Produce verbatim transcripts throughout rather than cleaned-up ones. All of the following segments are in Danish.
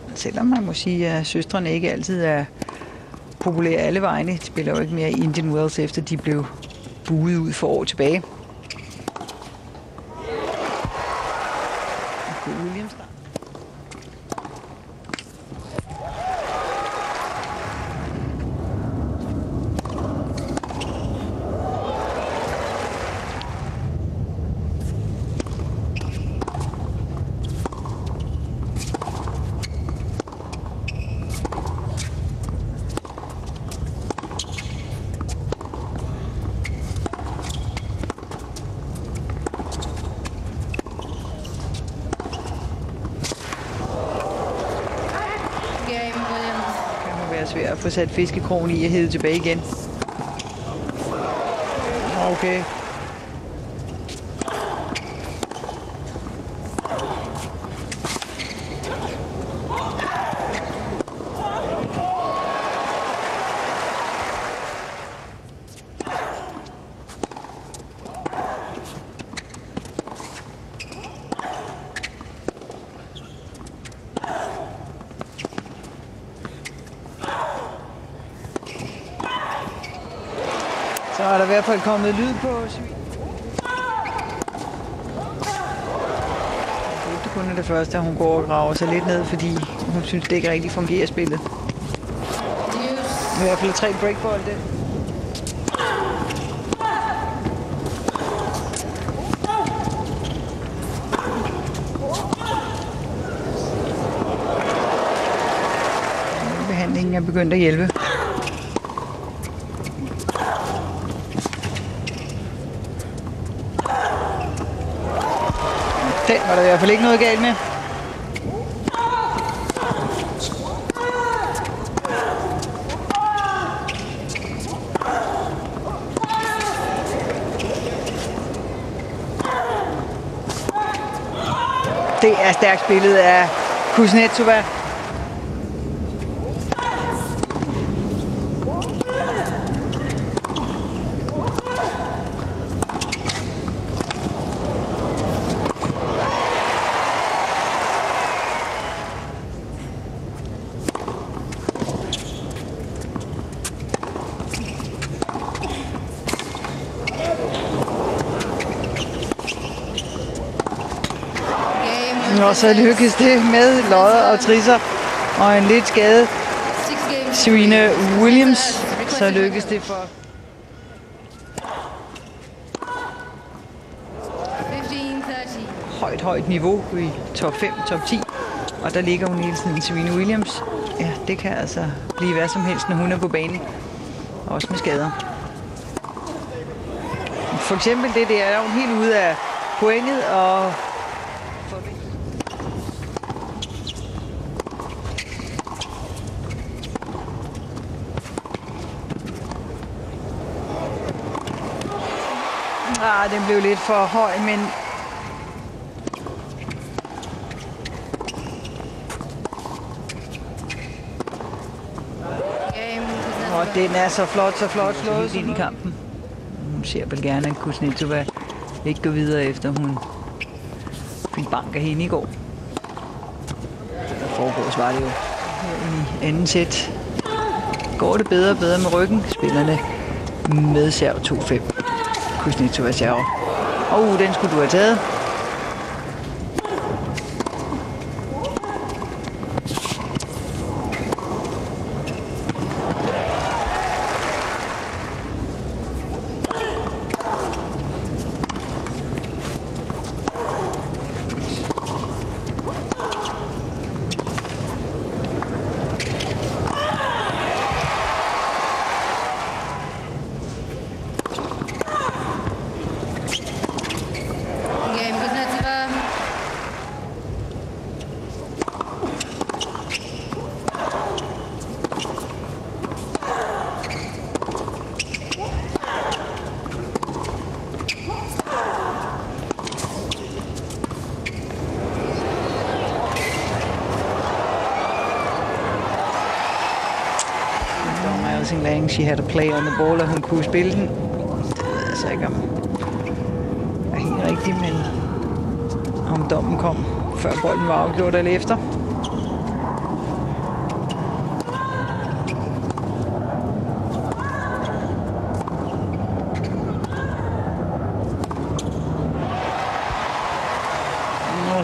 Selvom man må sige, at søstrene ikke altid er populære alle vegne. De spiller jo ikke mere i Indian Wells, efter de blev buet ud for år tilbage. Williams der. Svært at få sat fiskekrogen i og hede tilbage igen. Okay. Så er der i hvert fald kommet lyd på svin. Det kun er det første, at hun går og graver sig lidt ned, fordi hun synes, det ikke rigtig fungerer spillet. I hvert fald tre breakbolde. Behandlingen er begyndt at hjælpe. Den var der i hvert fald ikke noget galt med. Det er stærkt spillet af Kuznetsova. Og så lykkes det med lodder og trisser og en lidt skadet Serena Williams. Så lykkes det for højt, højt niveau i top fem, top ti. Og der ligger hun hele tiden, Serena Williams. Ja, det kan altså blive hvad som helst, når hun er på banen. Også med skader. For eksempel det der, er hun helt ude af pointet og Ah, den blev lidt for høj, men og den er så flot, så flot slået ind i kampen. Hun ser vel gerne, at Kuznetsova ikke går videre, efter hun fik bank af hende i går. Der foregås var det jo i anden sæt. Går det bedre og bedre med ryggen? Spillerne med serv to fem. Kuznetsova server. Og uh, den skulle du have taget. Lang, she had a play on the ball, og hun kunne spille den. Det ved jeg altså ikke, om er helt rigtigt, men om dommen kom, før bolden var afgjort eller efter.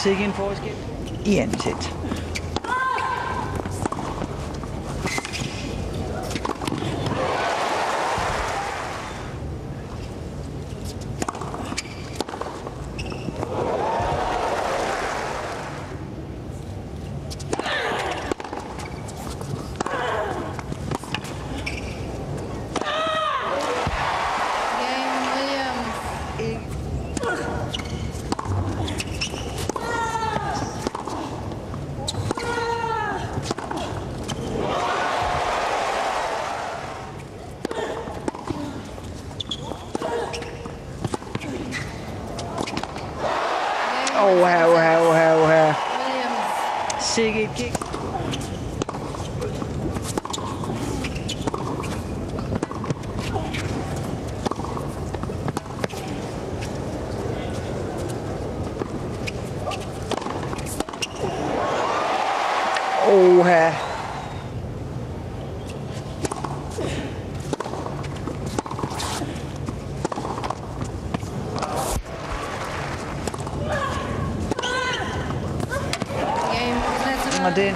sikke en forskel i anden sæt. Oha, oha, oha, oha. Sikke et kick. Oha. Og den.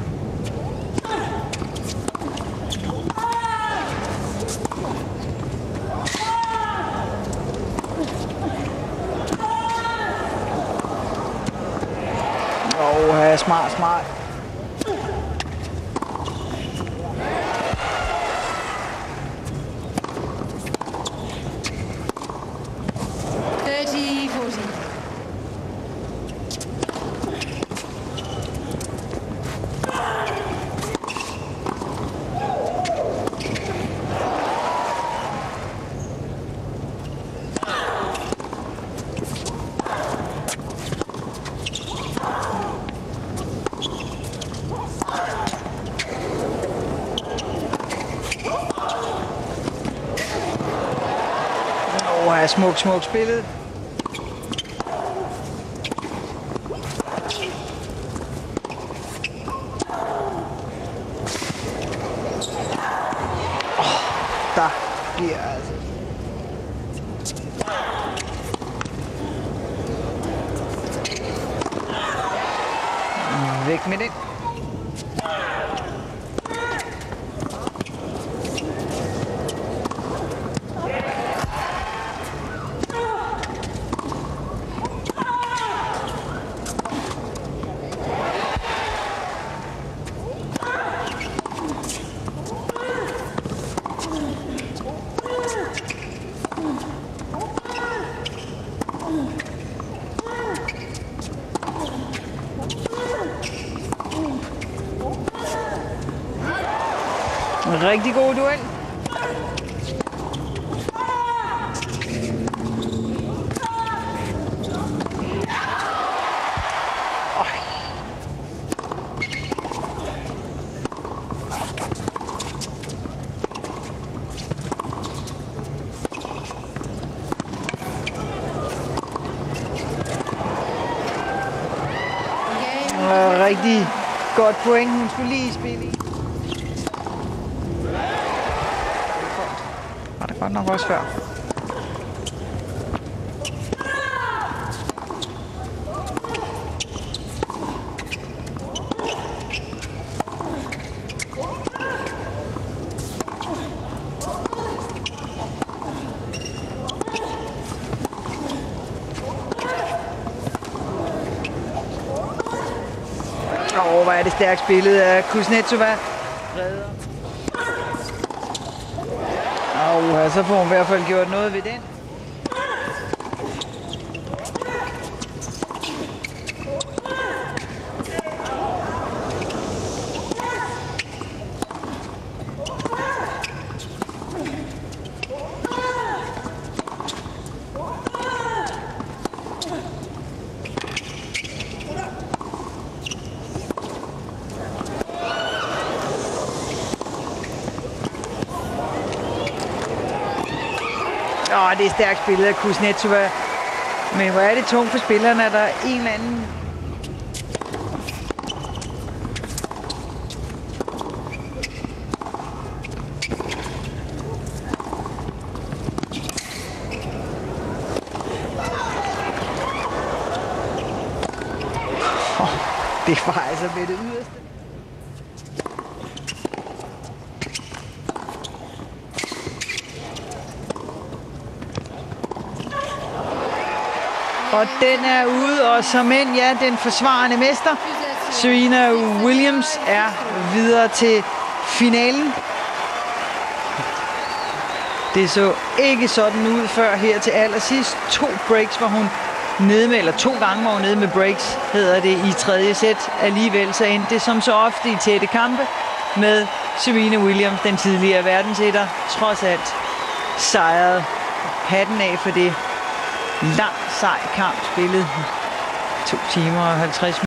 Åh, smart, smart. thirty forty. Åh, smuk, smuk spillet. Åh, der bliver altså. Væk med det. En rigtig god duel. Rigtig godt point, hun skulle lige spille i. Var det godt nok også før. Åh, oh, hvor er det stærkt spillet af Kuznetsova. Redder. Åh, oh, så får hun i hvert fald gjort noget ved den. Åh, det er stærkt spillet af Kuznetsova. Men hvor er det tungt for spillerne, at der er en eller anden... Det var altså med det yderste. Og den er ude, og som end, ja, den forsvarende mester, Serena Williams, er videre til finalen. Det så ikke sådan ud før her til allersidst. To breaks var hun nede med, eller to gange var hun nede med breaks, hedder det, i tredje sæt. Alligevel så endte det som så ofte i tætte kampe med Serena Williams, den tidligere verdensetter, trods alt sejrede. Hatten af for det. Lang, sej kamp spillet. to timer og halvtreds